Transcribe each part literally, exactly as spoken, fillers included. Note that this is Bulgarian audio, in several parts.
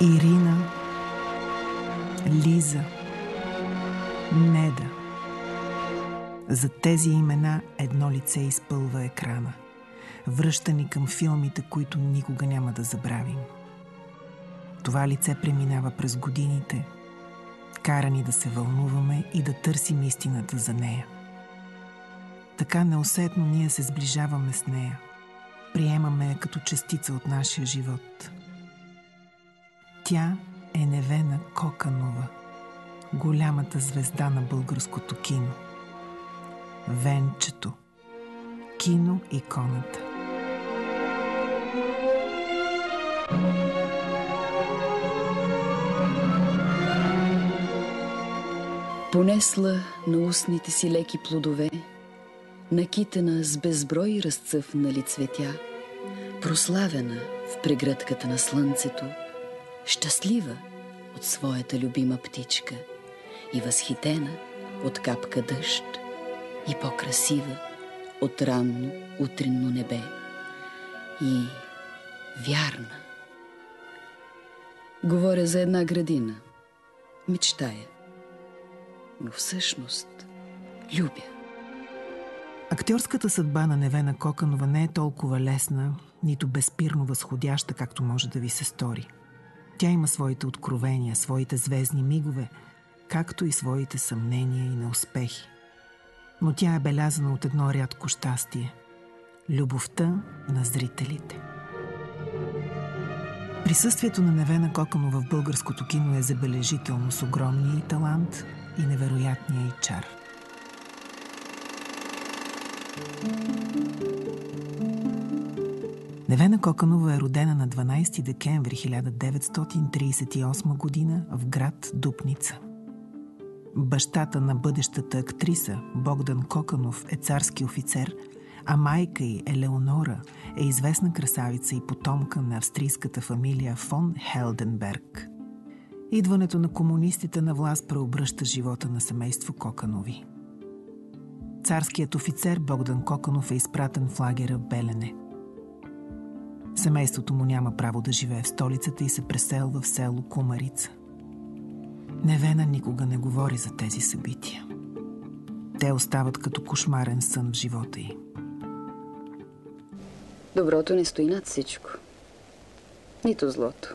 Ирина, Лиза, Неда. За тези имена едно лице изпълва екрана. Връща ни към филмите, които никога няма да забравим. Това лице преминава през годините, кара ни да се вълнуваме и да търсим истината за нея. Така неусетно ние се сближаваме с нея. Приемаме я като частица от нашия живот. Тя е Невена Коканова, голямата звезда на българското кино. Венчето. Кино-иконата. Понесла на устните си леки плодове, накитена с безброй разцъфнали цветя, прославена в прегръдката на слънцето, щастлива от своята любима птичка и възхитена от капка дъжд и по-красива от ранно утринно небе и вярна. Говоря за една градина, мечтая, но всъщност любя. Актьорската съдба на Невена Коканова не е толкова лесна, нито безспирно възходяща, както може да ви се стори. Тя има своите откровения, своите звездни мигове, както и своите съмнения и неуспехи. Но тя е белязана от едно рядко щастие – любовта на зрителите. Присъствието на Невена Коканова в българското кино е забележително, с огромния й талант и невероятния й чар. Невена Коканова е родена на дванадесети декември хиляда деветстотин тридесет и осма година в град Дупница. Бащата на бъдещата актриса Богдан Коканов е царски офицер, а майка й Елеонора е известна красавица и потомка на австрийската фамилия фон Хелденберг. Идването на комунистите на власт преобръща живота на семейство Коканови. Царският офицер Богдан Коканов е изпратен в лагера в Белене. Семейството му няма право да живее в столицата и се преселва в село Кумарица. Невена никога не говори за тези събития. Те остават като кошмарен сън в живота й. Доброто не стои над всичко. Нито злото.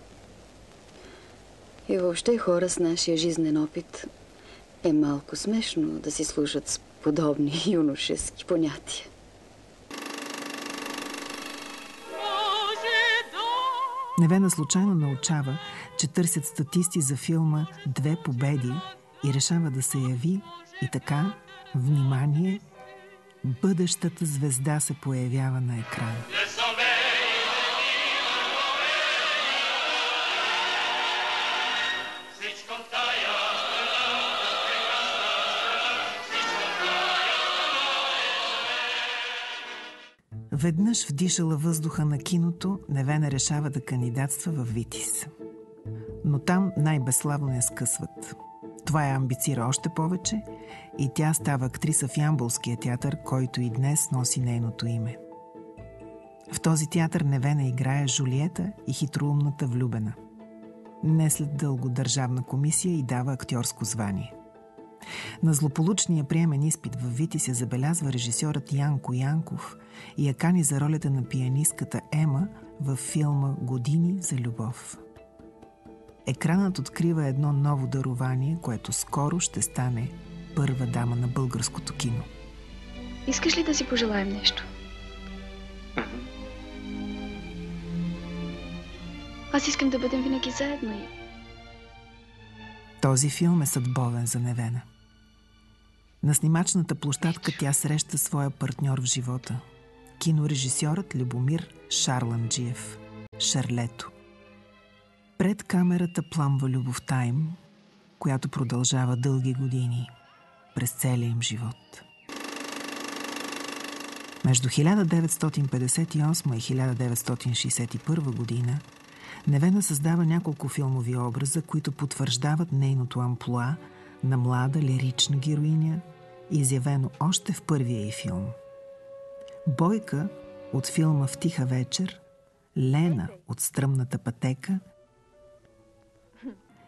И въобще хора с нашия жизнен опит е малко смешно да си служат с подобни юношески понятия. Невена случайно научава, че търсят статисти за филма «Две победи» и решава да се яви и така, внимание, бъдещата звезда се появява на екрана. Веднъж вдишала въздуха на киното, Невена решава да кандидатства във Витис. Но там най-безславно я скъсват. Това я амбицира още повече и тя става актриса в Ямболския театър, който и днес носи нейното име. В този театър Невена играе Жулиета и хитроумната влюбена. Не след дълго държавна комисия и дава актьорско звание. На злополучния приемен изпит във Витис се забелязва режисьорът Янко Янков и я кани за ролята на пианистката Ема във филма «Години за любов». Екранът открива едно ново дарование, което скоро ще стане първа дама на българското кино. Искаш ли да си пожелаем нещо? Аз искам да бъдем винаги заедно и... Този филм е съдбовен за Невена. На снимачната площадка тя среща своя партньор в живота – кинорежисьорът Любомир Шарланджиев, Шарлето. Пред камерата пламва любовта им, която продължава дълги години, през целия им живот. Между хиляда деветстотин петдесет и осма и хиляда деветстотин шейсет и първа година Невена създава няколко филмови образа, които потвърждават нейното амплоа на млада лирична героиня, изявено още в първия й филм. Бойка от филма «В тиха вечер», Лена от «Стръмната пътека»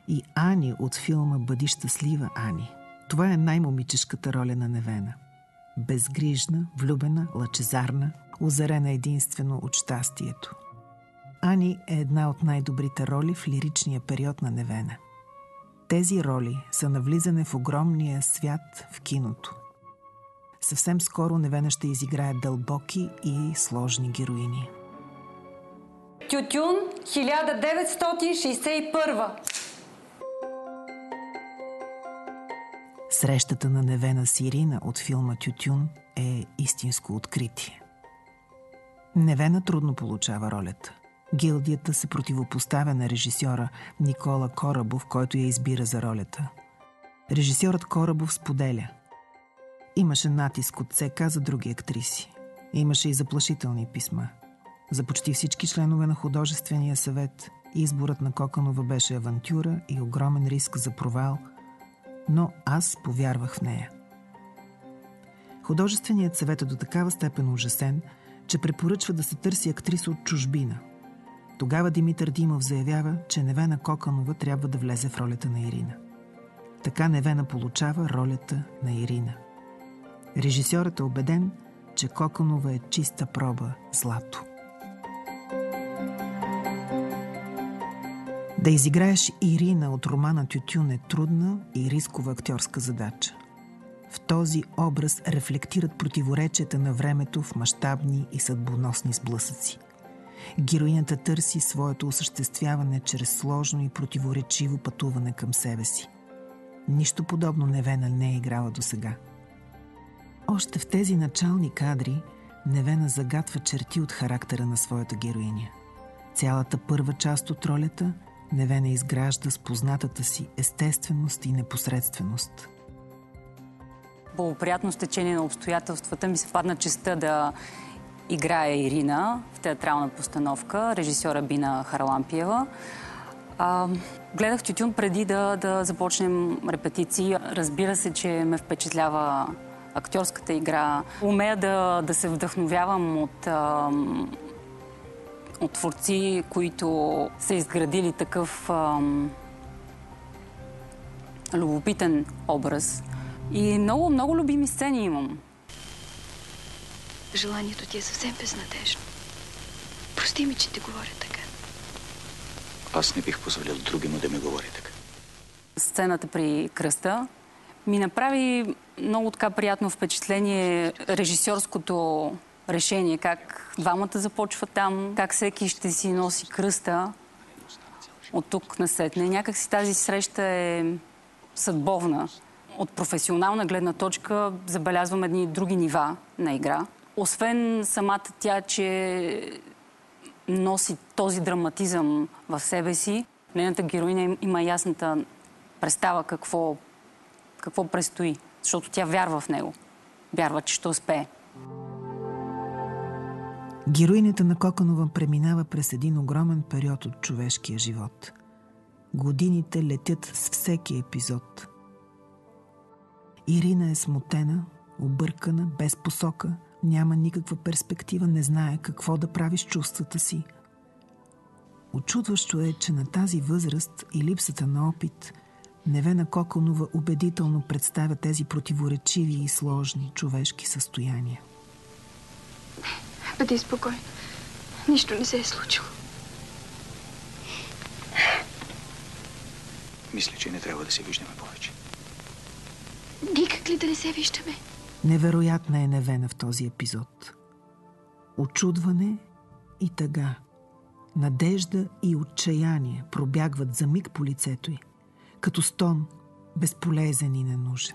и Ани от филма «Бъди щастлива, Ани». Това е най-момичешката роля на Невена. Безгрижна, влюбена, лъчезарна, озарена единствено от щастието. Ани е една от най-добрите роли в лиричния период на Невена. Тези роли са навлизане в огромния свят в киното. Съвсем скоро Невена ще изиграе дълбоки и сложни героини. Тютюн, хиляда деветстотин шейсет и първа. Срещата на Невена с Ирина от филма «Тютюн» е истинско откритие. Невена трудно получава ролята. Гилдията се противопоставя на режисьора Никола Корабов, който я избира за ролята. Режисьорът Корабов споделя: имаше натиск от ЦК за други актриси. Имаше и заплашителни писма. За почти всички членове на художествения съвет изборът на Коканова беше авантюра и огромен риск за провал, но аз повярвах в нея. Художественият съвет е до такава степен ужасен, че препоръчва да се търси актриса от чужбина. Тогава Димитър Димов заявява, че Невена Коканова трябва да влезе в ролята на Ирина. Така Невена получава ролята на Ирина. Режисьорът е убеден, че Коканова е чиста проба злато. Да изиграеш Ирина от романа «Тютюн» е трудна и рискова актьорска задача. В този образ рефлектират противоречията на времето в мащабни и съдбоносни сблъсъци. Героинята търси своето осъществяване чрез сложно и противоречиво пътуване към себе си. Нищо подобно Невена не е играла досега. Още в тези начални кадри Невена загатва черти от характера на своята героиня. Цялата първа част от ролята Невена изгражда с познатата си естественост и непосредственост. По приятно стечение на обстоятелствата ми се падна честта да играя Ирина в театрална постановка, режисьора Бина Харлампиева. А, гледах «Тютюн» преди да, да започнем репетиции. Разбира се, че ме впечатлява актьорската игра. Умея да, да се вдъхновявам от, а, от творци, които са изградили такъв а, любопитен образ. И много, много любими сцени имам. Желанието ти е съвсем безнадежно. Прости ми, че ти говоря така. Аз не бих позволил другиму да ми говори така. Сцената при кръста ми направи много така приятно впечатление режисьорското решение, как двамата започват там, как всеки ще си носи кръста от тук насетне. Някак си тази среща е съдбовна. От професионална гледна точка забелязвам едни други нива на игра. Освен самата тя, че носи този драматизъм в себе си, нейната героиня има ясната представа какво, какво предстои, защото тя вярва в него. Вярва, че ще успее. Героинята на Коканова преминава през един огромен период от човешкия живот. Годините летят с всеки епизод. Ирина е смутена, объркана, без посока, няма никаква перспектива, не знае какво да прави с чувствата си. Очудващо е, че на тази възраст и липсата на опит Невена Коканова убедително представя тези противоречиви и сложни човешки състояния. Бъди спокойна. Нищо не се е случило. Мисля, че не трябва да се виждаме повече. Никак ли да не се виждаме? Невероятна е Невена в този епизод. Очудване и тъга, надежда и отчаяние пробягват за миг по лицето й, като стон, безполезен и ненужен.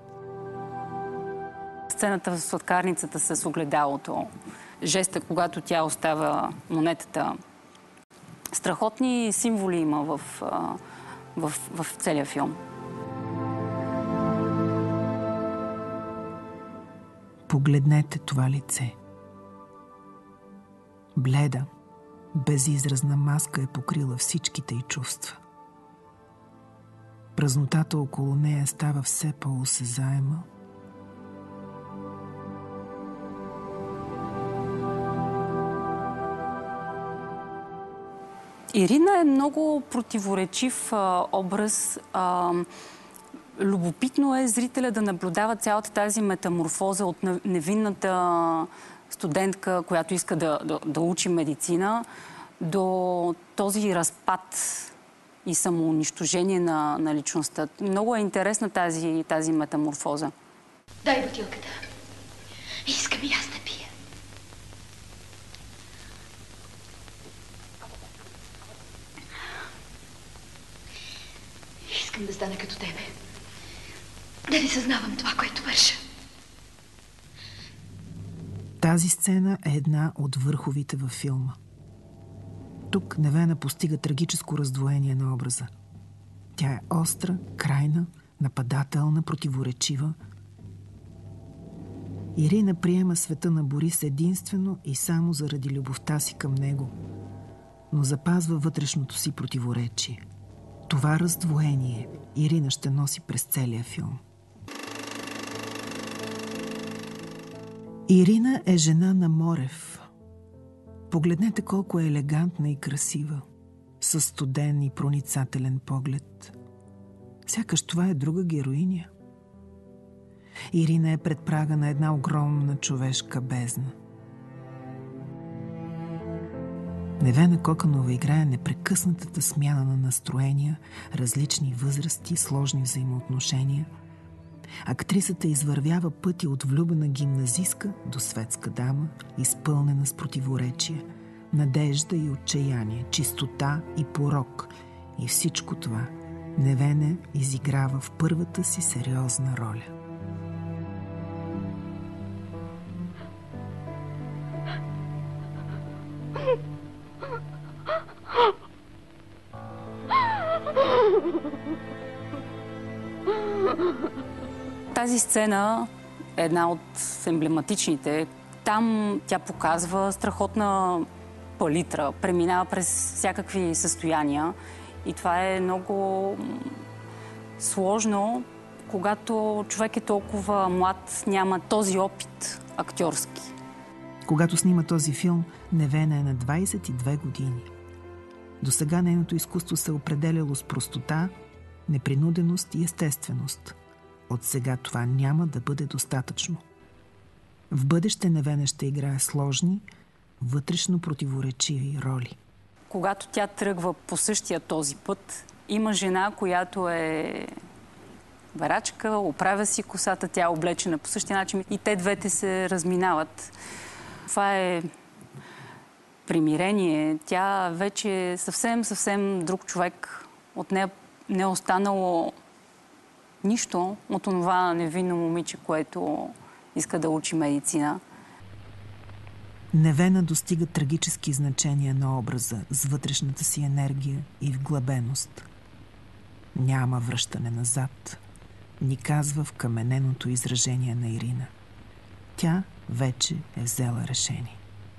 Сцената в сладкарницата с огледалото, жеста, когато тя остава монетата. Страхотни символи има в, в, в целия филм. Погледнете това лице. Бледа, безизразна маска е покрила всичките й чувства. Празнотата около нея става все по-осезаема. Ирина е много противоречив а, образ. А, любопитно е зрителя да наблюдава цялата тази метаморфоза от невинната студентка, която иска да, да, да учи медицина, до този разпад и самоунищожение на, на личността. Много е интересна тази, тази метаморфоза. Дай бутилката. Искам и аз да пия. Искам да стана като тебе. Да не съзнавам това, което върша. Тази сцена е една от върховите във филма. Тук Невена постига трагическо раздвоение на образа. Тя е остра, крайна, нападателна, противоречива. Ирина приема света на Борис единствено и само заради любовта си към него, но запазва вътрешното си противоречие. Това раздвоение Ирина ще носи през целия филм. Ирина е жена на Морев. Погледнете колко е елегантна и красива, със студен и проницателен поглед. Сякаш това е друга героиня. Ирина е пред прага на една огромна човешка бездна. Невена Коканова играе непрекъснатата смяна на настроения, различни възрасти, сложни взаимоотношения. Актрисата извървява пъти от влюбена гимназистка до светска дама, изпълнена с противоречия, надежда и отчаяние, чистота и порок. И всичко това Невена изиграва в първата си сериозна роля. Тази сцена е една от емблематичните. Там тя показва страхотна палитра, преминава през всякакви състояния и това е много сложно, когато човек е толкова млад, няма този опит актьорски. Когато снима този филм, Невена е на двайсет и две години. Досега нейното изкуство се е определяло с простота, непринуденост и естественост. От сега това няма да бъде достатъчно. В бъдеще Невена ще играе сложни, вътрешно противоречиви роли. Когато тя тръгва по същия този път, има жена, която е барачка, оправя си косата, тя е облечена по същия начин и те двете се разминават. Това е примирение. Тя вече е съвсем, съвсем друг човек. От нея не е останало нищо от това невинно момиче, което иска да учи медицина. Невена достига трагически значения на образа с вътрешната си енергия и вглъбеност. Няма връщане назад, ни казва вкамененото изражение на Ирина. Тя вече е взела решение.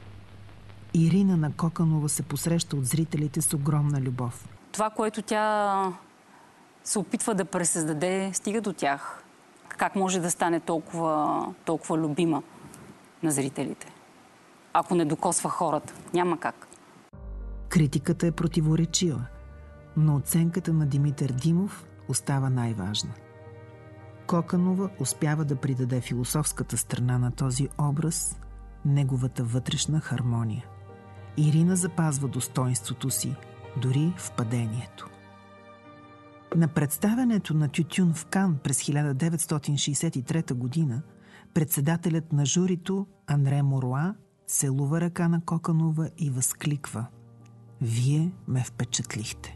Ирина на Коканова се посреща от зрителите с огромна любов. Това, което тя се опитва да пресъздаде, стига до тях. Как може да стане толкова, толкова любима на зрителите? Ако не докосва хората, няма как. Критиката е противоречива, но оценката на Димитър Димов остава най-важна. Коканова успява да придаде философската страна на този образ, неговата вътрешна хармония. Ирина запазва достоинството си, дори в падението. На представянето на Тютюн в Кан през хиляда деветстотин шейсет и трета година председателят на журито Андре Моруа целува ръка на Коканова и възкликва: "Вие ме впечатлихте."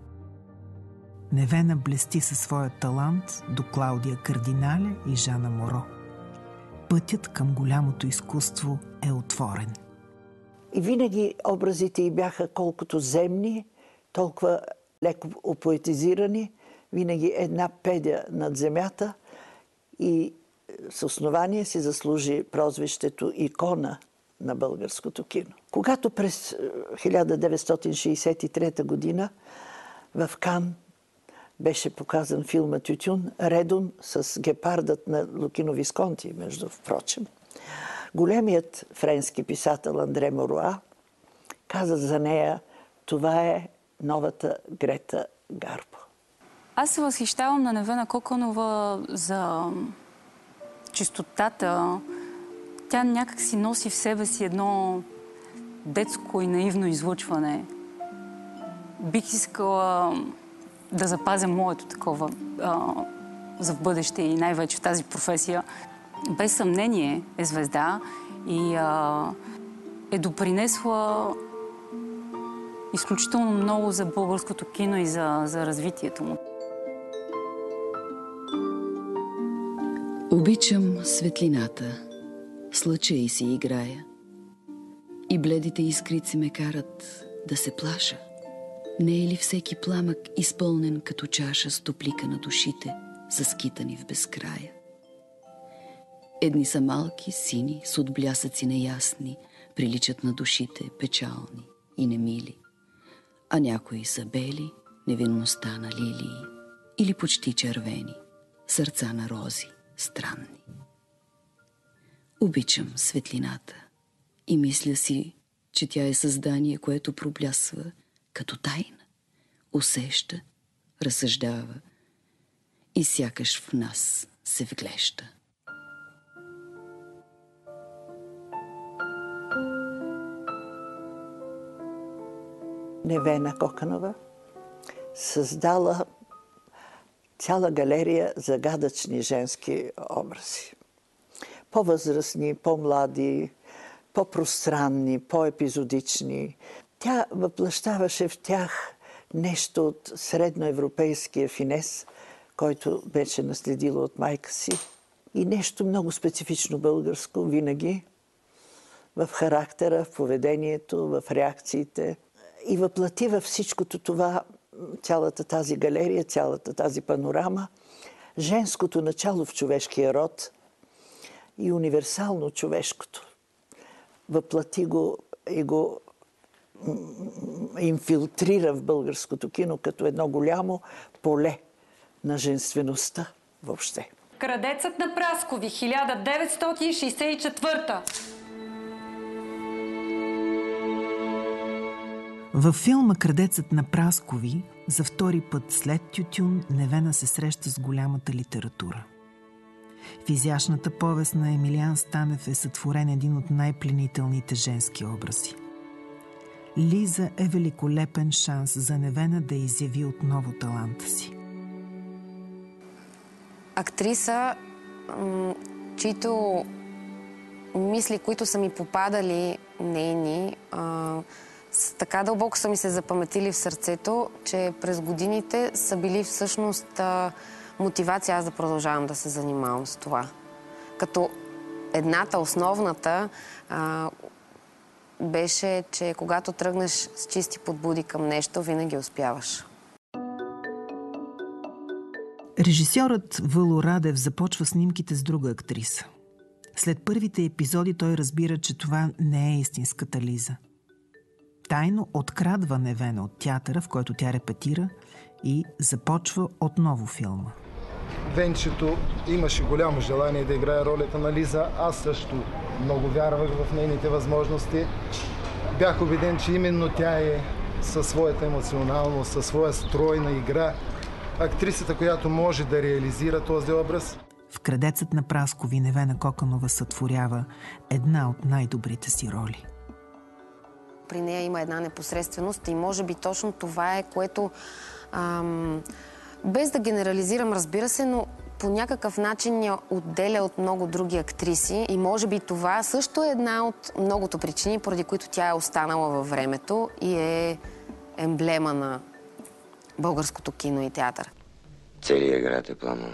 Невена блести със своя талант до Клаудия Кардинале и Жана Моро. Пътят към голямото изкуство е отворен. И винаги образите й бяха колкото земни, толкова леко опоетизирани, винаги една педя над земята и с основание си заслужи прозвището икона на българското кино. Когато през хиляда деветстотин шейсет и трета година в Кан беше показан филма "Тютюн", редом с "Гепардът" на Лукино Висконти, между впрочем, големият френски писател Андре Моруа каза за нея Това е новата Грета Гарбо. Аз се възхищавам на Невена Коканова за чистотата. Тя някак си носи в себе си едно детско и наивно излъчване. Бих искала да запазя моето такова а, за в бъдеще и най-вече в тази професия. Без съмнение е звезда и а, е допринесла изключително много за българското кино и за, за развитието му. Обичам светлината, слъча и си играя. И бледите искрици ме карат да се плаша. Не е ли всеки пламък изпълнен като чаша с топлика на душите, заскитани в безкрая? Едни са малки, сини, с отблясъци неясни, приличат на душите, печални и немили. А някои са бели, невинността на лилии, или почти червени, сърца на рози, странни. Обичам светлината и мисля си, че тя е създание, което проблясва като тайна, усеща, разсъждава и сякаш в нас се вглежда. Невена Коканова създала цяла галерия загадъчни женски образи. По-възрастни, по-млади, по-пространни, по-епизодични. Тя въплъщаваше в тях нещо от средноевропейския финес, който беше наследила от майка си, и нещо много специфично българско винаги в характера, в поведението, в реакциите. И въплати във всичкото това, цялата тази галерия, цялата тази панорама, женското начало в човешкия род и универсално човешкото. Въплати го и го инфилтрира в българското кино като едно голямо поле на женствеността въобще. Крадецът на Праскови, хиляда деветстотин шейсет и четвърта. Във филма «Крадецът на Праскови» за втори път след Тютюн Невена се среща с голямата литература. В изящната повест на Емилиан Станев е сътворен един от най-пленителните женски образи. Лиза е великолепен шанс за Невена да изяви отново таланта си. Актриса, чието мисли, които са ми попадали нейни, така дълбоко са ми се запаметили в сърцето, че през годините са били всъщност мотивация аз да продължавам да се занимавам с това. Като едната, основната, а, беше, че когато тръгнеш с чисти подбуди към нещо, винаги успяваш. Режисьорът Въло Радев започва снимките с друга актриса. След първите епизоди той разбира, че това не е истинската Лиза. Тайно открадва Невена от театъра, в който тя репетира, и започва отново филма. Венчето имаше голямо желание да играе ролята на Лиза. Аз също много вярвах в нейните възможности. Бях убеден, че именно тя е със своята емоционалност, със своя стройна игра актрисата, която може да реализира този образ. В «Крадецът на Праскови» Невена Коканова сътворява една от най-добрите си роли. При нея има една непосредственост и може би точно това е, което ам, без да генерализирам, разбира се, но по някакъв начин я отделя от много други актриси и може би това също е една от многото причини, поради които тя е останала във времето и е емблема на българското кино и театър. Целият град е пламнал.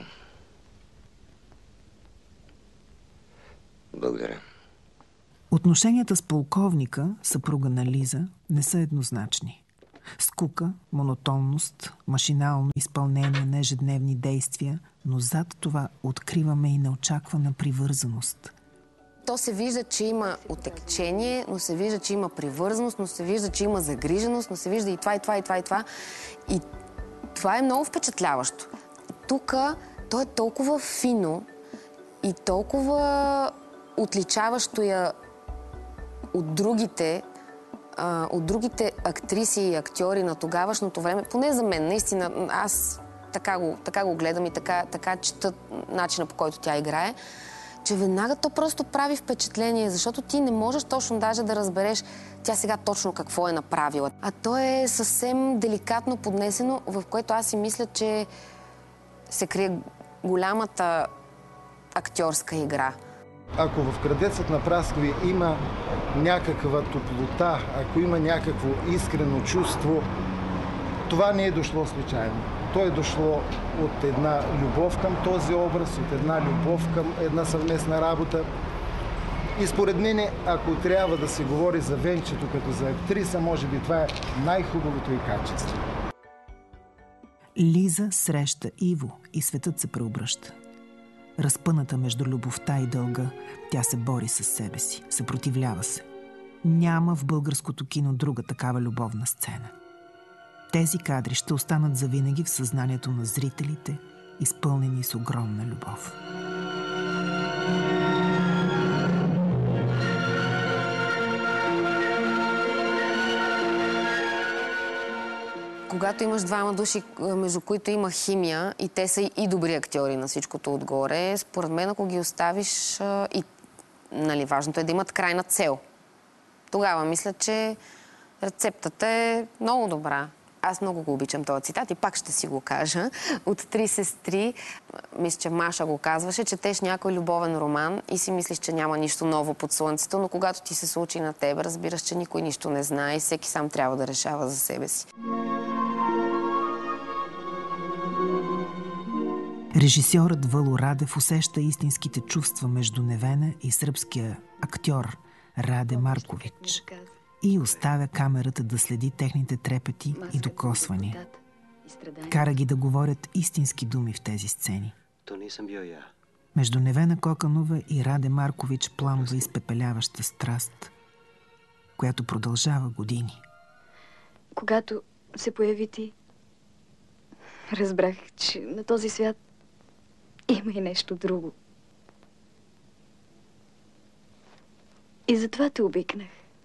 Благодаря. Отношенията с полковника, съпруга на Лиза, не са еднозначни. Скука, монотонност, машинално изпълнение на ежедневни действия, но зад това откриваме и неочаквана привързаност. То се вижда, че има отекчение, но се вижда, че има привързаност, но се вижда, че има загриженост, но се вижда и това, и това, и това, и това. И това е много впечатляващо. Тук то е толкова фино и толкова отличаващо я от другите, а, от другите актриси и актьори на тогавашното време, поне за мен, наистина, аз така го, така го гледам и така, така чета начина, по който тя играе, че веднага то просто прави впечатление, защото ти не можеш точно даже да разбереш тя сега точно какво е направила. А то е съвсем деликатно поднесено, в което аз си мисля, че се крие голямата актьорска игра. Ако в Крадецът на праскови има някаква топлота, ако има някакво искрено чувство, това не е дошло случайно. То е дошло от една любов към този образ, от една любов към една съвместна работа. И според мен, ако трябва да се говори за Венчето като за актриса, може би това е най-хубавото и качество. Лиза среща Иво и светът се преобръща. Разпъната между любовта и дълга, тя се бори с себе си, съпротивлява се. Няма в българското кино друга такава любовна сцена. Тези кадри ще останат завинаги в съзнанието на зрителите, изпълнени с огромна любов. Когато имаш двама души, между които има химия и те са и добри актьори на всичкото отгоре, според мен, ако ги оставиш и, нали, важното е да имат крайна цел. Тогава мисля, че рецептата е много добра. Аз много го обичам този цитат и пак ще си го кажа. От Три сестри, мисля, че Маша го казваше, четеш някой любовен роман и си мислиш, че няма нищо ново под слънцето, но когато ти се случи на теб, разбираш, че никой нищо не знае и всеки сам трябва да решава за себе си. Режисьорът Въло Радев усеща истинските чувства между Невена и сръбския актьор Раде Маркович и оставя камерата да следи техните трепети и докосвания. Кара ги да говорят истински думи в тези сцени. То не съм бил я. Между Невена Коканова и Раде Маркович пламва изпепеляваща страст, която продължава години. Когато се появи ти, разбрах, че на този свят има и нещо друго. И затова те обикнах.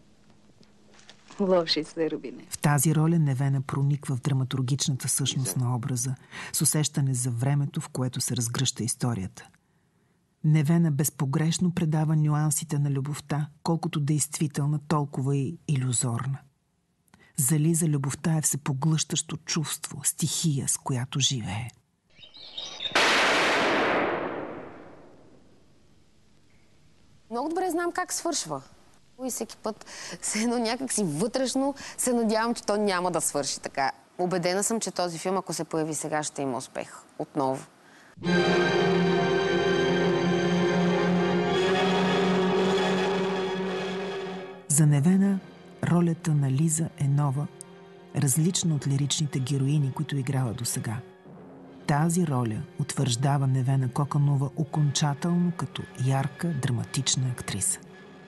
Лоши се, Рубине. В тази роля Невена прониква в драматургичната същност на образа, с усещане за времето, в което се разгръща историята. Невена безпогрешно предава нюансите на любовта, колкото действителна, толкова и илюзорна. За Лиза любовта е всепоглъщащо чувство, стихия, с която живее. Много добре знам как свършва. И всеки път се едно някак си вътрешно се надявам, че то няма да свърши така. Убедена съм, че този филм, ако се появи сега, ще има успех. Отново. За Невена ролята на Лиза е нова, различна от лиричните героини, които играла досега. Тази роля утвърждава Невена Коканова окончателно като ярка, драматична актриса.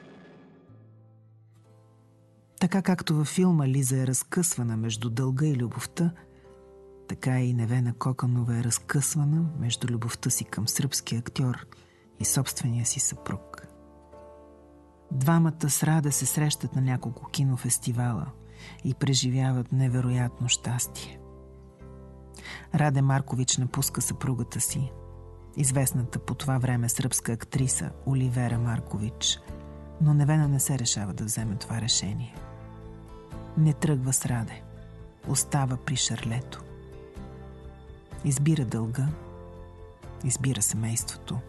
Така както във филма Лиза е разкъсвана между дълга и любовта, така и Невена Коканова е разкъсвана между любовта си към сръбския актьор и собствения си съпруг. Двамата с Раде се срещат на няколко кинофестивала и преживяват невероятно щастие. Раде Маркович напуска съпругата си, известната по това време сръбска актриса Оливера Маркович, но Невена не се решава да вземе това решение. Не тръгва с Раде, остава при Шарлето. Избира дълга, избира семейството.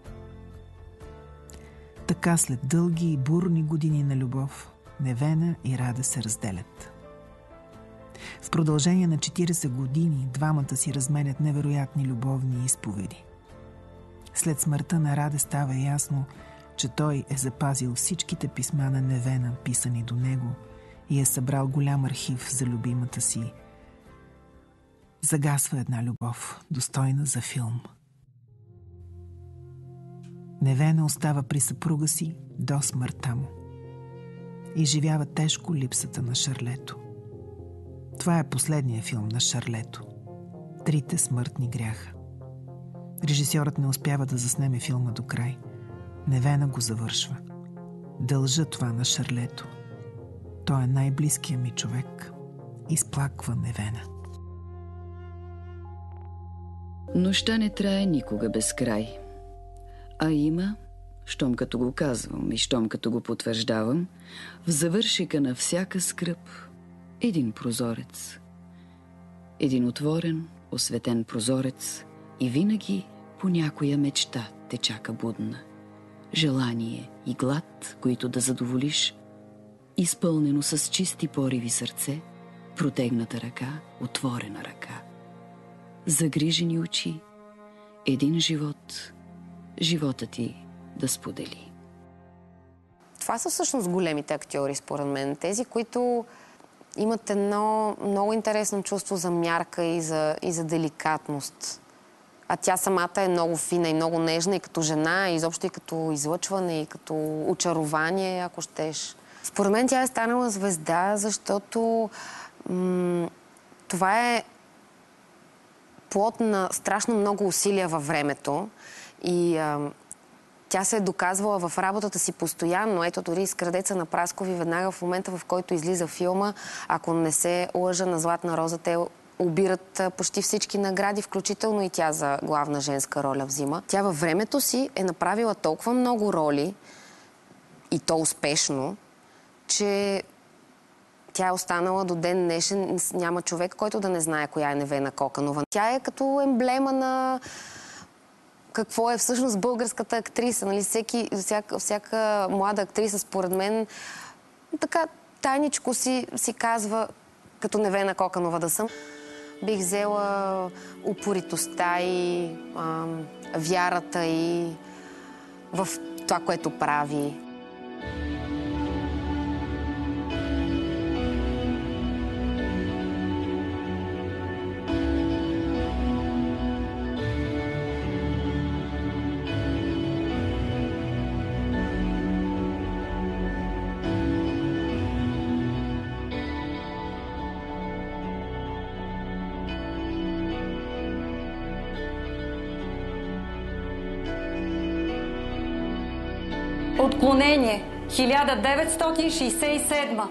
Така след дълги и бурни години на любов, Невена и Раде се разделят. В продължение на четирийсет години двамата си разменят невероятни любовни изповеди. След смъртта на Раде става ясно, че той е запазил всичките писма на Невена, писани до него, и е събрал голям архив за любимата си. Загасва една любов, достойна за филм. Невена остава при съпруга си до смъртта му. Изживява тежко липсата на Шарлето. Това е последният филм на Шарлето. Трите смъртни гряха. Режисьорът не успява да заснеме филма до край. Невена го завършва. Дължа това на Шарлето. Той е най-близкият ми човек. Изплаква Невена. Нощта не трае никога без край. А има, щом като го казвам и щом като го потвърждавам, в завършика на всяка скръб един прозорец. Един отворен, осветен прозорец и винаги по някоя мечта те чака будна. Желание и глад, които да задоволиш, изпълнено с чисти пориви сърце, протегната ръка, отворена ръка. Загрижени очи, един живот, живота ти да сподели. Това са всъщност големите актьори, според мен. Тези, които имат едно много интересно чувство за мярка и за, и за деликатност. А тя самата е много фина и много нежна и като жена, и изобщо и като излъчване, и като очарование, ако щеш. Според мен тя е станала звезда, защото м- това е плод на страшно много усилия във времето и а, тя се е доказвала в работата си постоянно. Ето дори с Крадеца на Праскови, веднага в момента, в който излиза филма, ако не се лъжа, на Златна роза, те обират почти всички награди, включително и тя за главна женска роля взима. Тя във времето си е направила толкова много роли, и то успешно, че тя е останала до ден днешен. Няма човек, който да не знае коя е Невена Коканова. Тя е като емблема на какво е всъщност българската актриса. Нали? Всеки, всяка, всяка млада актриса, според мен, така тайничко си, си казва, като Невена Коканова да съм. Бих взела упоритостта и а, вярата и в това, което прави. Отклонение хиляда деветстотин шейсет и седма.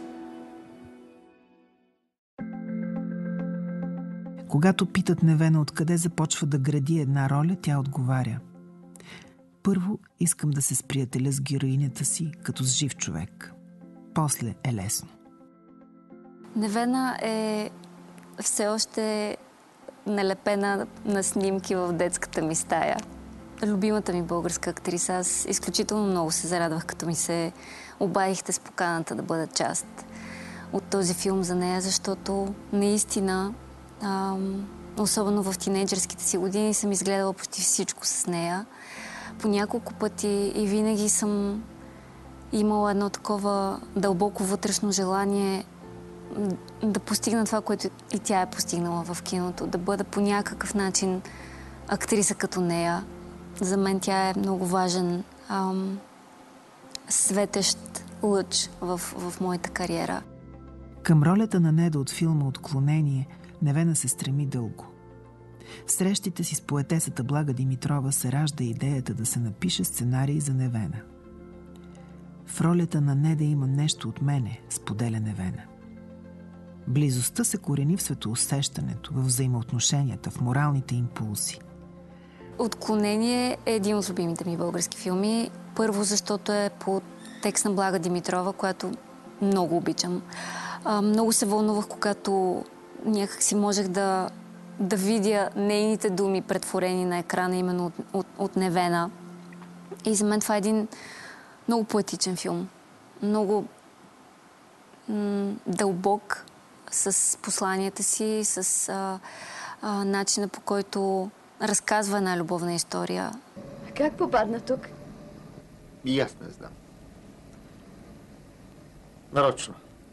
Когато питат Невена откъде започва да гради една роля, тя отговаря: първо искам да се сприятеля с героинята си като с жив човек. После е лесно. Невена е все още налепена на снимки в детската ми стая. Любимата ми българска актриса. Аз изключително много се зарадвах, като ми се обадихте с поканата да бъда част от този филм за нея, защото наистина, ам, особено в тинейджърските си години, съм изгледала почти всичко с нея. По няколко пъти и винаги съм имала едно такова дълбоко вътрешно желание да постигна това, което и тя е постигнала в киното. Да бъда по някакъв начин актриса като нея. За мен тя е много важен ам, светещ лъч в, в моята кариера. Към ролята на Неда от филма «Отклонение» Невена се стреми дълго. В срещите си с поетесата Блага Димитрова се ражда идеята да се напише сценарий за Невена. В ролята на Неда има нещо от мене, споделя Невена. Близостта се корени в светоусещането, в взаимоотношенията, в моралните импулси. Отклонение е един от любимите ми български филми. Първо, защото е по текст на Блага Димитрова, която много обичам. А, много се вълнувах, когато някак си можех да, да видя нейните думи претворени на екрана именно от, от, от Невена. И за мен това е един много поетичен филм. Много м- дълбок, с посланията си, с а, а, начина, по който разказва една любовна история. Как попадна тук? И аз не знам. Нарочно.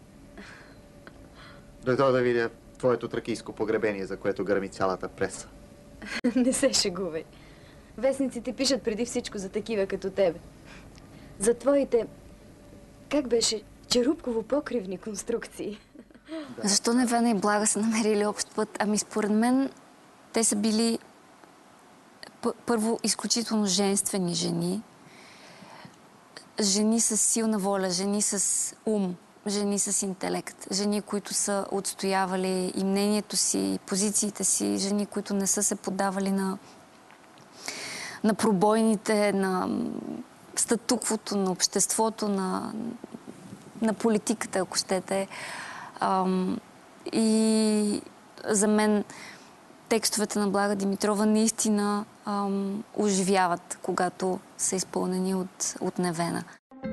Дойдох да видя твоето тракийско погребение, за което гърми цялата преса. Не се шегувай. Вестниците пишат преди всичко за такива като тебе. За твоите, как беше, черупково-покривни конструкции. Да. Защо Невена и Блага са намерили общ път? Ами според мен те са били първо изключително женствени жени. Жени с силна воля, жени с ум. жени с интелект, жени, които са отстоявали и мнението си, и позициите си, жени, които не са се поддавали на, на пробойните, на статуквото, на обществото, на, на политиката, ако щете. Ам, и за мен текстовете на Блага Димитрова наистина ам, оживяват, когато са изпълнени от, от Невена.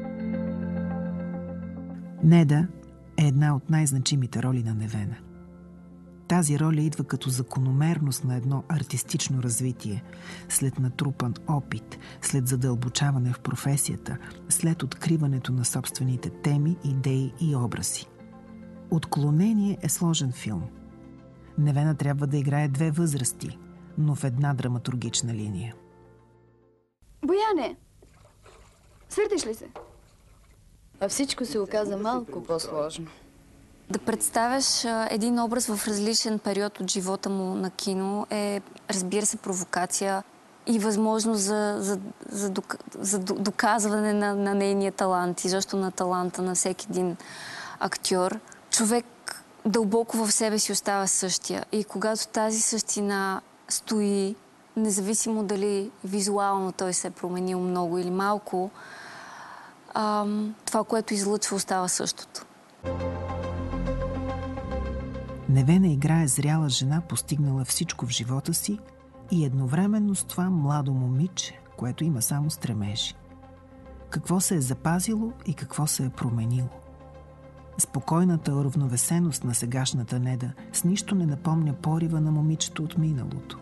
Неда е една от най-значимите роли на Невена. Тази роля идва като закономерност на едно артистично развитие, след натрупан опит, след задълбочаване в професията, след откриването на собствените теми, идеи и образи. Отклонение е сложен филм. Невена трябва да играе две възрасти, но в една драматургична линия. Бояне, сърдиш ли се? А всичко се оказа малко по-сложно. Да представяш един образ в различен период от живота му на кино е, разбира се, провокация и възможност за, за, за, за доказване на, на нейния талант и защо на таланта на всеки един актьор. Човек дълбоко в себе си остава същия и когато тази същина стои, независимо дали визуално той се е променил много или малко, ам, това, което излъчва, остава същото. Невена играе зряла жена, постигнала всичко в живота си и едновременно с това младо момиче, което има само стремежи. Какво се е запазило и какво се е променило. Спокойната уравновесеност на сегашната Неда с нищо не напомня порива на момичето от миналото.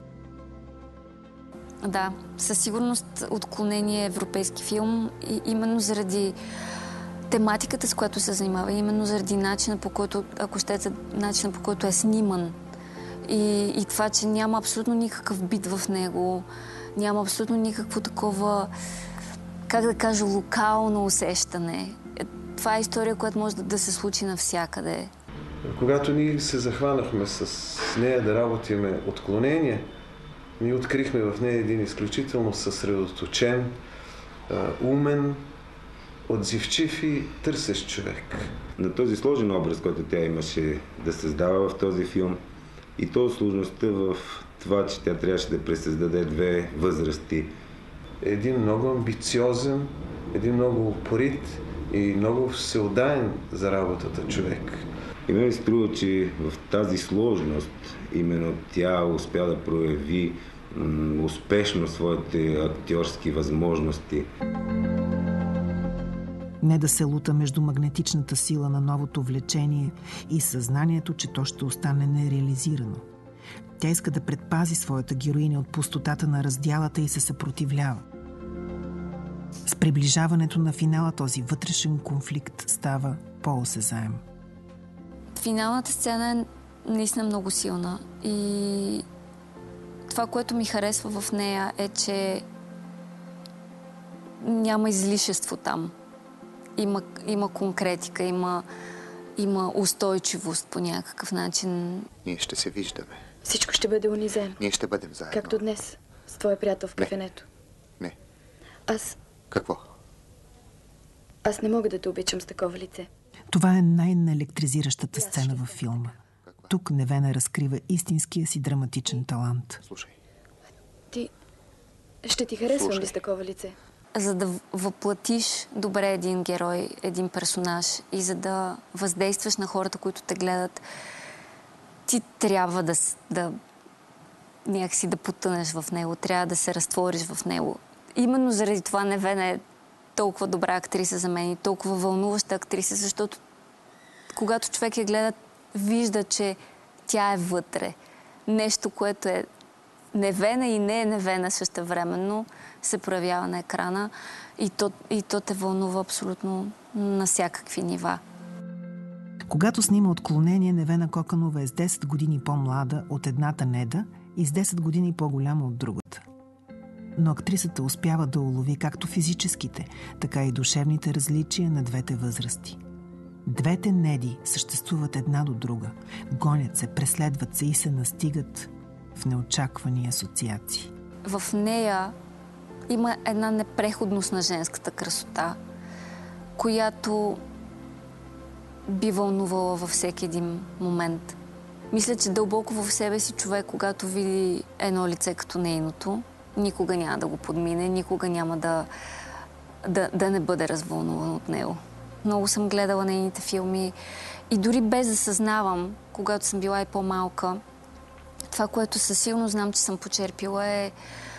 Да, със сигурност Отклонение е европейски филм и именно заради тематиката, с която се занимава, именно заради начина, по който, ако щете, начина, по който е сниман. И, и това, че няма абсолютно никакъв бит в него, няма абсолютно никакво такова, как да кажа, локално усещане. Това е история, която може да, да се случи навсякъде. Когато ние се захванахме с нея да работиме Отклонение, ние открихме в нея един изключително съсредоточен, умен, отзивчив и търсещ човек. На този сложен образ, който тя имаше да създава в този филм, и то сложността в това, че тя трябваше да пресъздаде две възрасти. Един много амбициозен, един много упорит и много всеотдаен за работата човек. И мен ми струва, че в тази сложност именно тя успя да прояви м- успешно своите актьорски възможности. Не да се лута между магнетичната сила на новото влечение и съзнанието, че то ще остане нереализирано. Тя иска да предпази своята героиня от пустотата на раздялата и се съпротивлява. С приближаването на финала този вътрешен конфликт става по-осезаем. Финалната сцена е наистина много силна и това, което ми харесва в нея е, че няма излишество там. Има, има конкретика, има, има устойчивост по някакъв начин. Ние ще се виждаме. Всичко ще бъде унизено. Ние ще бъдем заедно. Както днес, с твоя приятел в кафенето. Не. Аз... Какво? Аз не мога да те обичам с такова лице. Това е най-наелектризиращата сцена във филма. Тук Невена разкрива истинския си драматичен талант. Слушай. Ти... Ще ти харесвам Слушай. ли с такова лице? За да въплатиш добре един герой, един персонаж и за да въздействаш на хората, които те гледат, ти трябва да, да някакси да потънеш в него, трябва да се разтвориш в него. Именно заради това Невена е толкова добра актриса за мен и толкова вълнуваща актриса, защото когато човек я гледа, вижда, че тя е вътре. Нещо, което е Невена и не е Невена същевременно, се проявява на екрана и то, и то те вълнува абсолютно на всякакви нива. Когато снима Отклонение, Невена Коканова е с десет години по-млада от едната Неда и с десет години по-голяма от другата. Но актрисата успява да улови както физическите, така и душевните различия на двете възрасти. Двете Неди съществуват една до друга, гонят се, преследват се и се настигат в неочаквани асоциации. В нея има една непреходност на женската красота, която би вълнувала във всеки един момент. Мисля, че дълбоко в себе си човек, когато види едно лице като нейното, никога няма да го подмине, никога няма да, да, да не бъде развълнуван от него. Много съм гледала нейните филми и дори без да съзнавам, когато съм била и по-малка, това, което със сигурно знам, че съм почерпила, е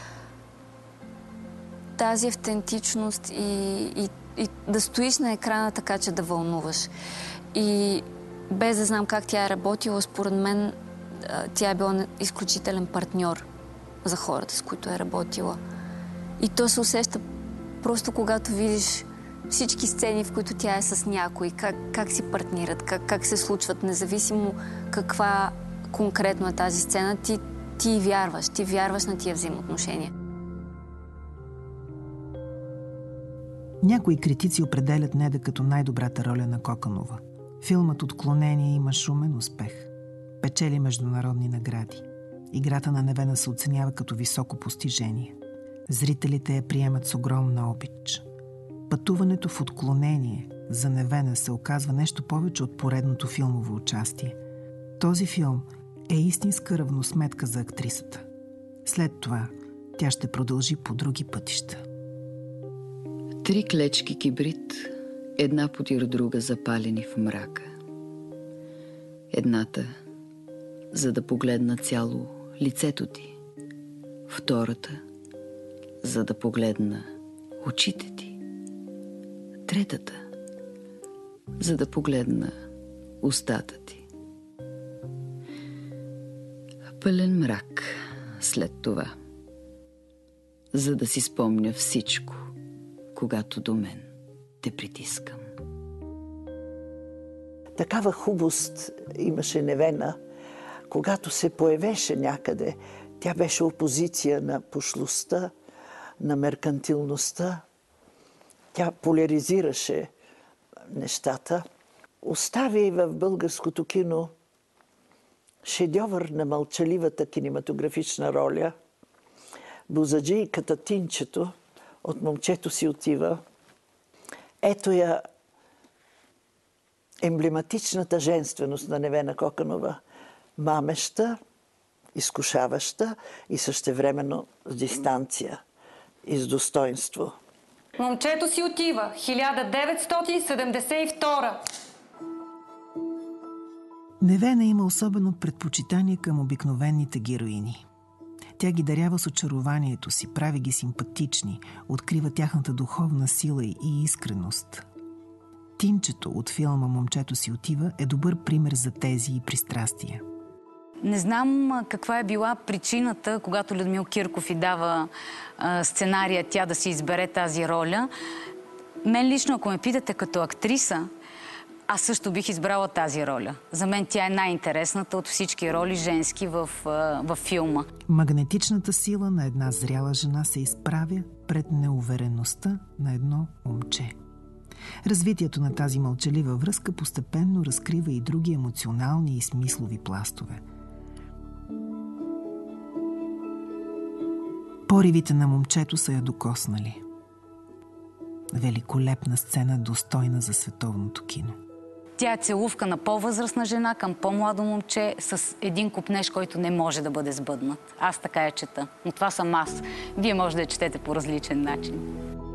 тази автентичност и, и, и да стоиш на екрана така, че да вълнуваш. И без да знам как тя е работила, според мен тя е била изключителен партньор за хората, с които е работила. И то се усеща просто когато видиш всички сцени, в които тя е с някой, как, как си партнират, как, как се случват, независимо каква конкретно е тази сцена, ти, ти вярваш, ти вярваш на тия взаимоотношения. Някои критици определят Неда като най-добрата роля на Коканова. Филмът "Отклонение" има шумен успех. Печели международни награди. Играта на Невена се оценява като високо постижение. Зрителите я приемат с огромна обич. Пътуването в "Отклонение" за Невена се оказва нещо повече от поредното филмово участие. Този филм е истинска равносметка за актрисата. След това тя ще продължи по други пътища. Три клечки кибрид, една подир друга запалени в мрака. Едната, за да погледна цяло лицето ти. Втората, за да погледна очите ти. Третата, за да погледна устата ти. Пълен мрак след това, за да си спомня всичко, когато до мен те притискам. Такава хубост имаше Невена, когато се появеше някъде. Тя беше опозиция на пошлостта, на меркантилността. Тя поляризираше нещата. Остави в българското кино шедьовър на мълчаливата кинематографична роля. Бузаджийката Тинчето от "Момчето си отива". Ето я емблематичната женственост на Невена Коканова. Мамеща, изкушаваща и същевременно с дистанция и с достоинство. "Момчето си отива", хиляда деветстотин седемдесет и втора. Невена има особено предпочитание към обикновените героини. Тя ги дарява с очарованието си, прави ги симпатични, открива тяхната духовна сила и искреност. Тинчето от филма "Момчето си отива" е добър пример за тези и пристрастия. Не знам каква е била причината, когато Людмил Кирков й дава а, сценария тя да си избере тази роля. Мен лично, ако ме питате като актриса, аз също бих избрала тази роля. За мен тя е най-интересната от всички роли женски в, в филма. Магнетичната сила на една зряла жена се изправя пред неувереността на едно момче. Развитието на тази мълчалива връзка постепенно разкрива и други емоционални и смислови пластове. Поривите на момчето са я докоснали. Великолепна сцена, достойна за световното кино. Тя е целувка на по-възрастна жена към по-младо момче с един купнеж, който не може да бъде сбъднат. Аз така я чета. Но това съм аз. Вие може да я четете по различен начин.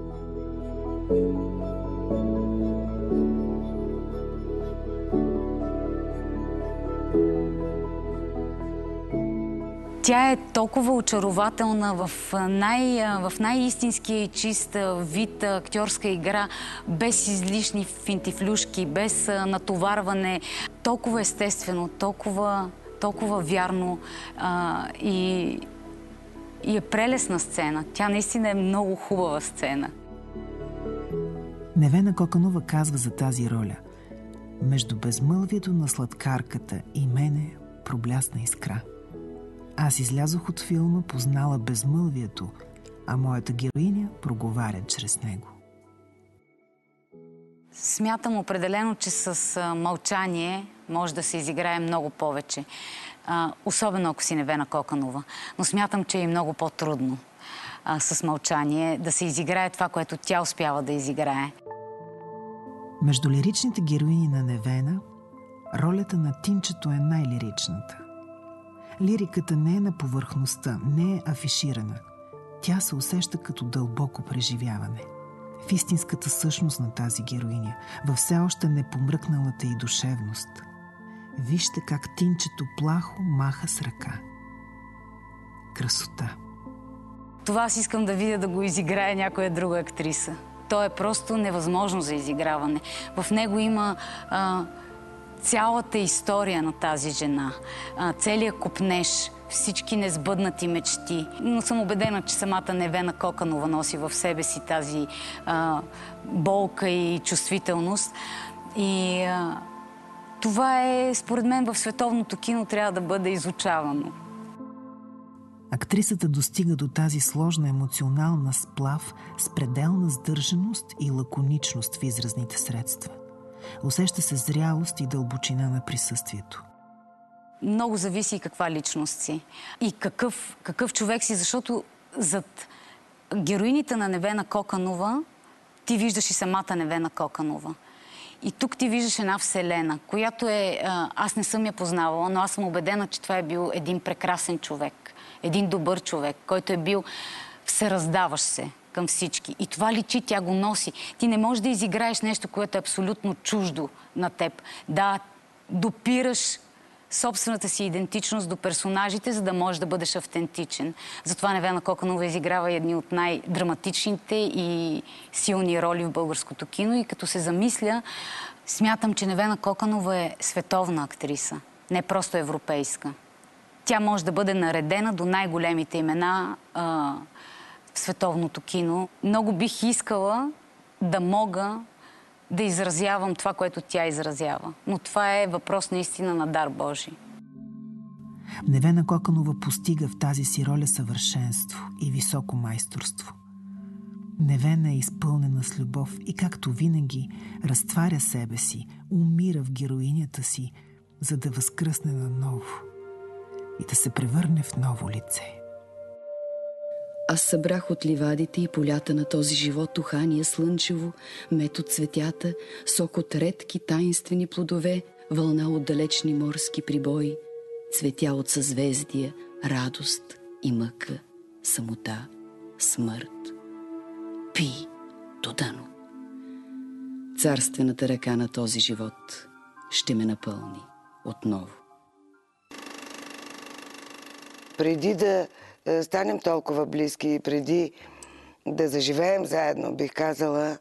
Тя е толкова очарователна в, най, в най-истинския и чист вид актьорска игра, без излишни финтифлюшки, без натоварване. Толкова естествено, толкова, толкова вярно а, и, и е прелесна сцена. Тя наистина е много хубава сцена. Невена Коканова казва за тази роля: "Между безмълвието на сладкарката и мене проблясна искра. Аз излязох от филма, познала безмълвието, а моята героиня проговаря чрез него." Смятам определено, че с а, мълчание може да се изиграе много повече. А, особено ако си Невена Коканова. Но смятам, че е и много по-трудно а, с мълчание да се изиграе това, което тя успява да изиграе. Между лиричните героини на Невена, ролята на Тинчето е най-лиричната. Лириката не е на повърхността, не е афиширана. Тя се усеща като дълбоко преживяване. В истинската същност на тази героиня, във все още непомръкналата й душевност. Вижте как Тинчето плахо маха с ръка. Красота. Това аз искам да видя да го изиграе някоя друга актриса. То е просто невъзможно за изиграване. В него има а, цялата история на тази жена, а, целият копнеж, всички несбъднати мечти. Но съм убедена, че самата Невена Коканова носи в себе си тази а, болка и чувствителност. И а, това е, според мен, в световното кино трябва да бъде изучавано. Актрисата достига до тази сложна емоционална сплав с пределна сдържаност и лаконичност в изразните средства. Усеща се зрялост и дълбочина на присъствието. Много зависи каква личност си и какъв, какъв човек си, защото зад героините на Невена Коканова ти виждаш и самата Невена Коканова. И тук ти виждаш една вселена, която е... Аз не съм я познавала, но аз съм убедена, че това е бил един прекрасен човек. Един добър човек, който е бил всераздаващ се към всички. И това личи, тя го носи. Ти не можеш да изиграеш нещо, което е абсолютно чуждо на теб. Да, допираш собствената си идентичност до персонажите, за да можеш да бъдеш автентичен. Затова Невена Коканова изиграва едни от най-драматичните и силни роли в българското кино. И като се замисля, смятам, че Невена Коканова е световна актриса, не просто европейска. Тя може да бъде наредена до най-големите имена а, в световното кино. Много бих искала да мога да изразявам това, което тя изразява. Но това е въпрос наистина на дар Божий. Невена Коканова постига в тази си роля съвършенство и високо майсторство. Невена е изпълнена с любов и, както винаги, разтваря себе си, умира в героинята си, за да възкръсне наново и да се превърне в ново лице. Аз събрах от ливадите и полята на този живот ухание слънчево, мед от цветята, сок от редки таинствени плодове, вълна от далечни морски прибои, цветя от съзвездия, радост и мъка, самота, смърт. Пи до дъно. Царствената ръка на този живот ще ме напълни отново. Преди да станем толкова близки и преди да заживеем заедно, бих казала,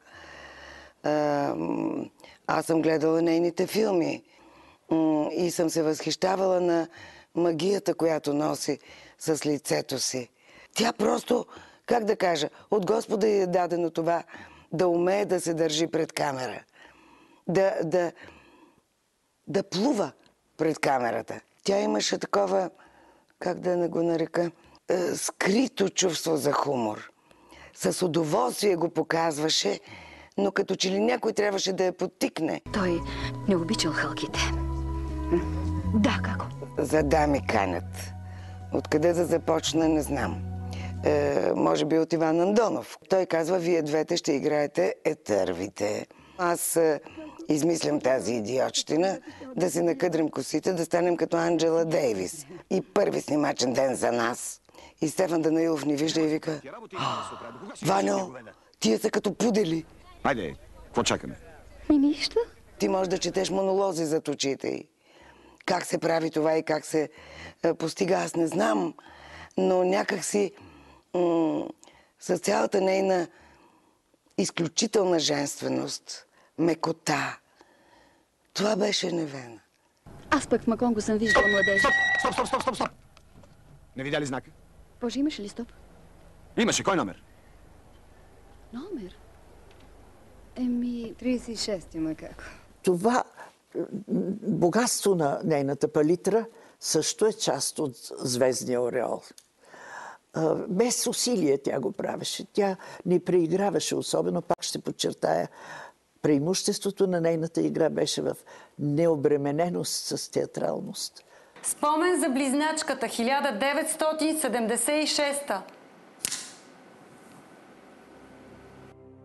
аз съм гледала нейните филми и съм се възхищавала на магията, която носи с лицето си. Тя просто, как да кажа, от Господа ѝ е дадено това да умее да се държи пред камера, да, да, да плува пред камерата. Тя имаше такова, как да не го нарека, скрито чувство за хумор. С удоволствие го показваше, но като че ли някой трябваше да я подтикне. Той не обичал хълките. Да, како? За дами канят. Откъде да започна, не знам. Е, може би от Иван Андонов. Той казва, вие двете ще играете етървите. Аз е, измислям тази идиотщина, да си накъдрим косите, да станем като Анджела Дейвис. И първи снимачен ден за нас. И Стефан Данаилов ни вижда и вика: Ваньо, тия са като пудели. Хайде, какво чакаме? И нищо. Ти можеш да четеш монолози зад очите й. Как се прави това и как се е, постига, аз не знам. Но някак си м- с цялата нейна изключителна женственост, мекота, това беше Невена. Аз пък в Маконго съм виждала младежа. Стоп, стоп, стоп, стоп, стоп! Не видя ли знака? Боже, имаше ли стоп? Имаше. Кой номер? Номер? Еми, тридесет и шест има како. Това богатство на нейната палитра също е част от звездния ореол. Без усилие тя го правеше. Тя не преиграваше особено. Пак ще подчертая, преимуществото на нейната игра беше в необремененост с театралност. Спомен за близначката, хиляда деветстотин седемдесет и шеста. В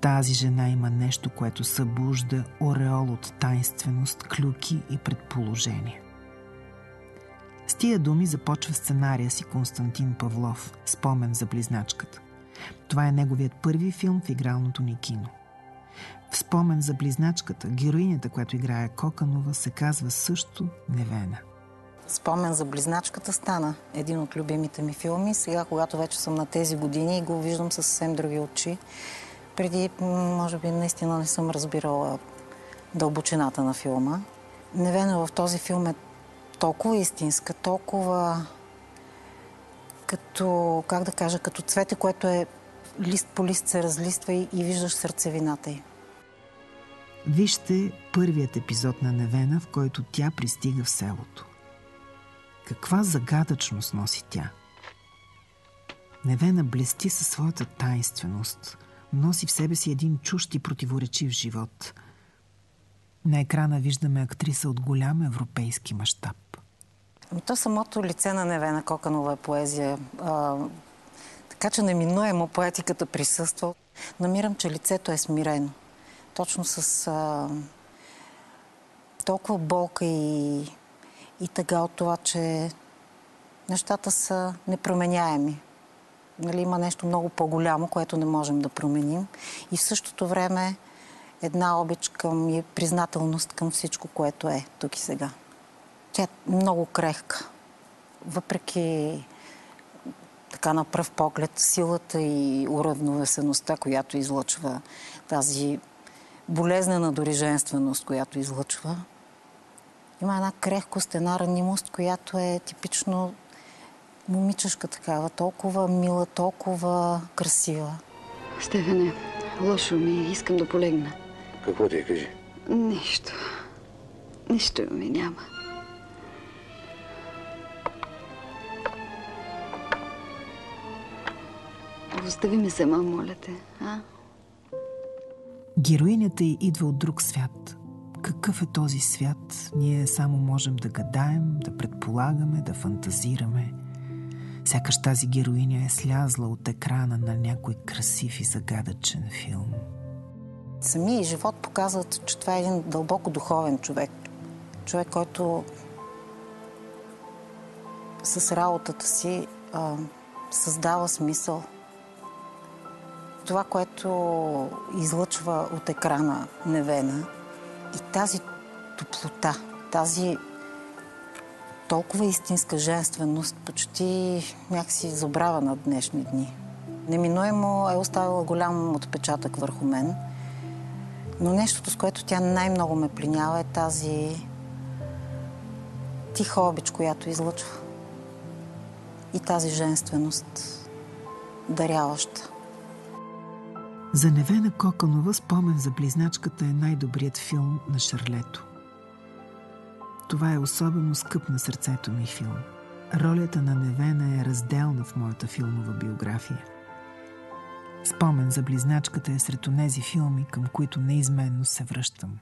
тази жена има нещо, което събужда ореол от тайнственост, клюки и предположения. С тия думи започва сценария си Константин Павлов «Спомен за близначката». Това е неговият първи филм в игралното ни кино. В «Спомен за близначката» героинята, която играе Коканова, се казва също Невена. «Спомен за близначката» стана един от любимите ми филми. Сега, когато вече съм на тези години, го виждам със съвсем други очи. Преди, може би, наистина не съм разбирала дълбочината на филма. Невена в този филм е толкова истинска, толкова като, как да кажа, като цвете, което е лист по лист се разлиства и, и виждаш сърцевината й. Вижте първият епизод на Невена, в който тя пристига в селото. Каква загадъчност носи тя? Невена блести със своята тайнственост, носи в себе си един чужд и противоречив живот. На екрана виждаме актриса от голям европейски мащаб. То самото лице на Невена Коканова е поезия. А, така че неминуемо поетиката присъства. Намирам, че лицето е смирено. Точно с а, толкова болка и, и тъга от това, че нещата са непроменяеми. Нали, има нещо много по-голямо, което не можем да променим. И в същото време една обич към и признателност към всичко, което е тук и сега. Тя е много крехка. Въпреки така на пръв поглед силата и уравновесеността, която излъчва, тази болезнена дори женственост, която излъчва, има една крехкост, една ранимост, която е типично момичешка такава, толкова мила, толкова красива. Стефане, лошо ми, искам да полегна. Какво ти е, кажи? Нищо. Нищо ми няма. Остави ме сама, моля те, а? Героинята й идва от друг свят. Какъв е този свят? Ние само можем да гадаем, да предполагаме, да фантазираме. Сякаш тази героиня е слязла от екрана на някой красив и загадъчен филм. Самият живот показват, че това е един дълбоко духовен човек. Човек, който с работата си а, създава смисъл. Това, което излъчва от екрана Невена и тази топлота, тази толкова истинска женственост, почти някакси забрава на днешни дни. Неминуемо е оставила голям отпечатък върху мен, но нещото, с което тя най-много ме пленява, е тази тиха обич, която излъчва. И тази женственост, даряваща. За Невена Коканова «Спомен за близначката» е най-добрият филм на Шарлето. Това е особено скъп на сърцето ми филм. Ролята на Невена е разделна в моята филмова биография. «Спомен за близначката» е сред онези филми, към които неизменно се връщам.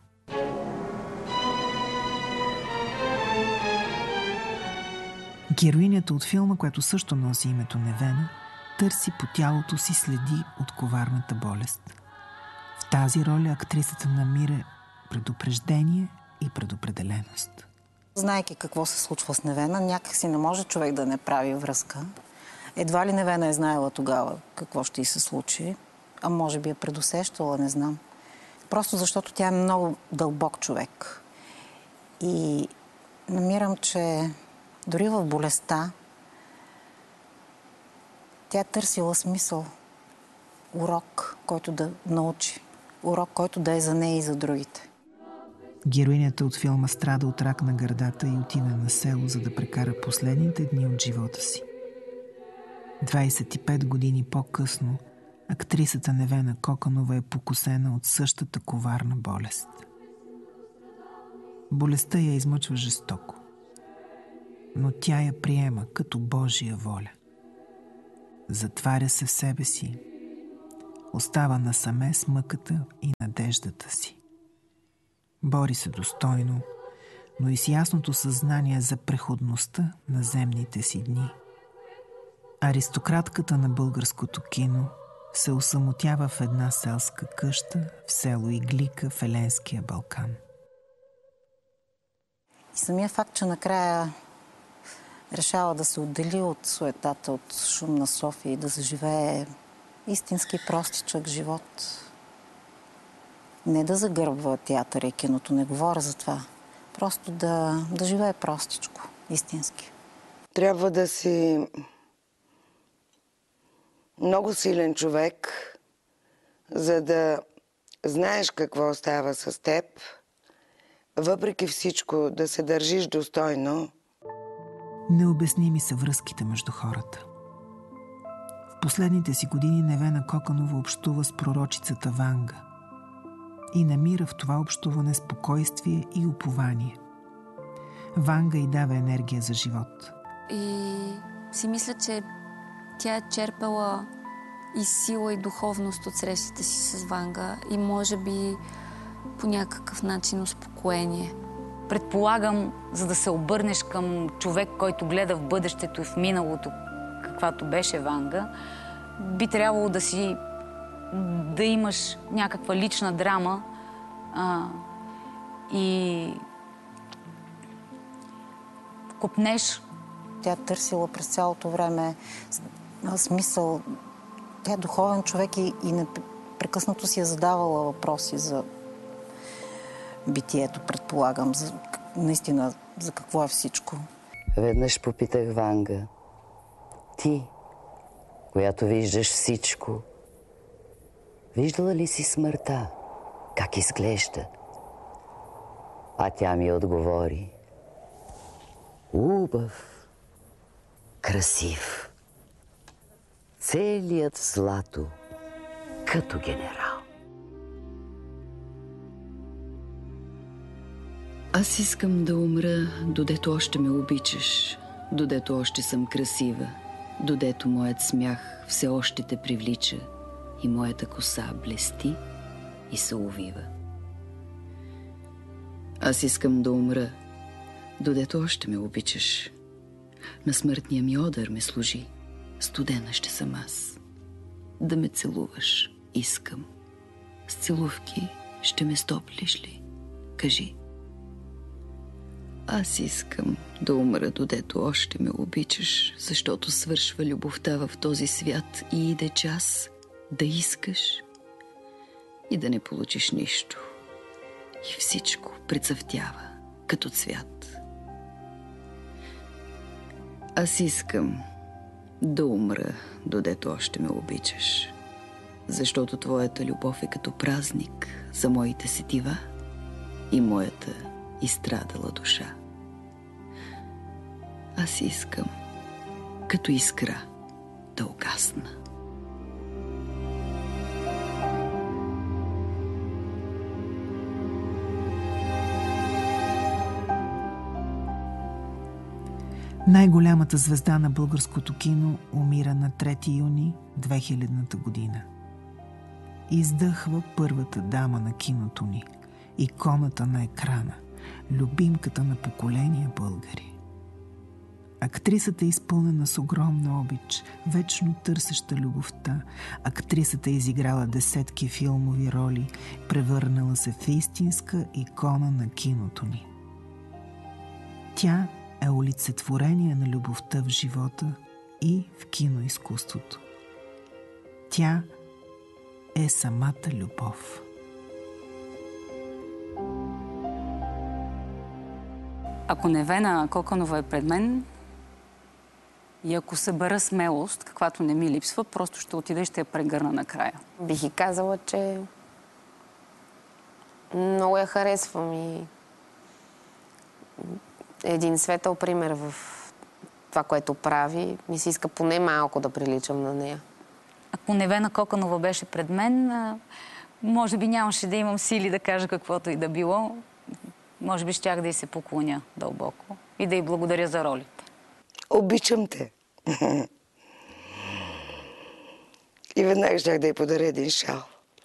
Героинята от филма, която също носи името Невена, търси по тялото си следи от коварната болест. В тази роля актрисата намира предупреждение и предопределеност. Знайки какво се случва с Невена, някак си не може човек да не прави връзка. Едва ли Невена е знаела тогава какво ще й се случи, а може би е предусещала, не знам. Просто защото тя е много дълбок човек. И намирам, че дори в болестта тя е търсила смисъл, урок, който да научи, урок, който да е за нея и за другите. Героинята от филма страда от рак на гърдата и отива на село, за да прекара последните дни от живота си. двайсет и пет години по-късно актрисата Невена Коканова е покосена от същата коварна болест. Болестта я измъчва жестоко, но тя я приема като Божия воля. Затваря се в себе си, остава насаме с мъката и надеждата си. Бори се достойно, но и с ясното съзнание за преходността на земните си дни. Аристократката на българското кино се осамотява в една селска къща в село Иглика в Еленския Балкан. И самия факт, че накрая решава да се отдели от суетата, от шумна София и да заживее истински простичък живот. Не да загърбва театъра и киното, не говоря за това. Просто да, да живее простичко, истински. Трябва да си много силен човек, за да знаеш какво става с теб, въпреки всичко да се държиш достойно. Необясними са връзките между хората. В последните си години Невена Коканова общува с пророчицата Ванга и намира в това общуване спокойствие и упование. Ванга й дава енергия за живот. И си мисля, че тя е черпала и сила, и духовност от срещите си с Ванга и може би по някакъв начин успокоение. Предполагам, за да се обърнеш към човек, който гледа в бъдещето и в миналото, каквато беше Ванга, би трябвало да си да имаш някаква лична драма а, и копнеш. Тя търсила през цялото време смисъл. Тя е духовен човек и, и непрекъснато си е задавала въпроси за битието, предполагам, за, наистина за какво е всичко. Веднъж попитах Ванга: ти, която виждаш всичко, виждала ли си смъртта? Как изглежда? А тя ми отговори: убав, красив, целият в злато, като генерал. Аз искам да умра, додето още ме обичаш, додето още съм красива, додето моят смях все още те привлича и моята коса блести и се увива. Аз искам да умра, додето още ме обичаш. На смъртния ми одър ме служи, студена ще съм аз. Да ме целуваш искам. С целувки ще ме стоплиш ли? Кажи. Аз искам да умра, додето още ме обичаш, защото свършва любовта в този свят и иде час да искаш и да не получиш нищо. И всичко прецъфтява като цвят. Аз искам да умра, додето още ме обичаш, защото твоята любов е като празник за моите сетива и моята изстрадала душа. Аз искам, като искра, да угасна. Най-голямата звезда на българското кино умира на трети юни две хилядната година. Издъхва първата дама на киното ни, иконата на екрана, любимката на поколения българи. Актрисата е изпълнена с огромна обич, вечно търсеща любовта. Актрисата е изиграла десетки филмови роли, превърнала се в истинска икона на киното ни. Тя е олицетворение на любовта в живота и в киноизкуството. Тя е самата любов. Ако Невена Коканова е пред мен и ако събера смелост, каквато не ми липсва, просто ще отида и ще я прегърна накрая. Бих и казала, че много я харесвам и един светъл пример в това, което прави. Ми се иска поне малко да приличам на нея. Ако Невена Коканова беше пред мен, може би нямаше да имам сили да кажа каквото и да било. Може би щях да й се поклоня дълбоко и да й благодаря за ролите. Обичам те. И веднага щях да й подаря един шал.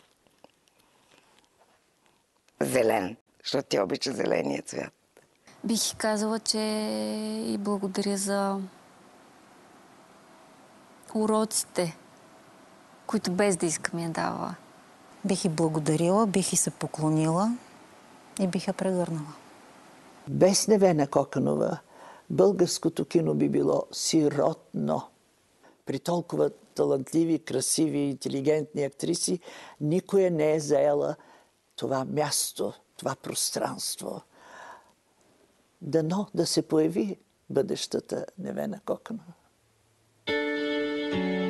Зелен, защото тя обича зеления цвят. Бих казала, че и благодаря за уроците, които без да иска ми е давала. Бих и благодарила, бих и се поклонила и бих я прегърнала. Без Невена Коканова българското кино би било сиротно. При толкова талантливи, красиви, интелигентни актриси никоя не е заела това място, това пространство. Дано да се появи бъдещата Невена Коканова.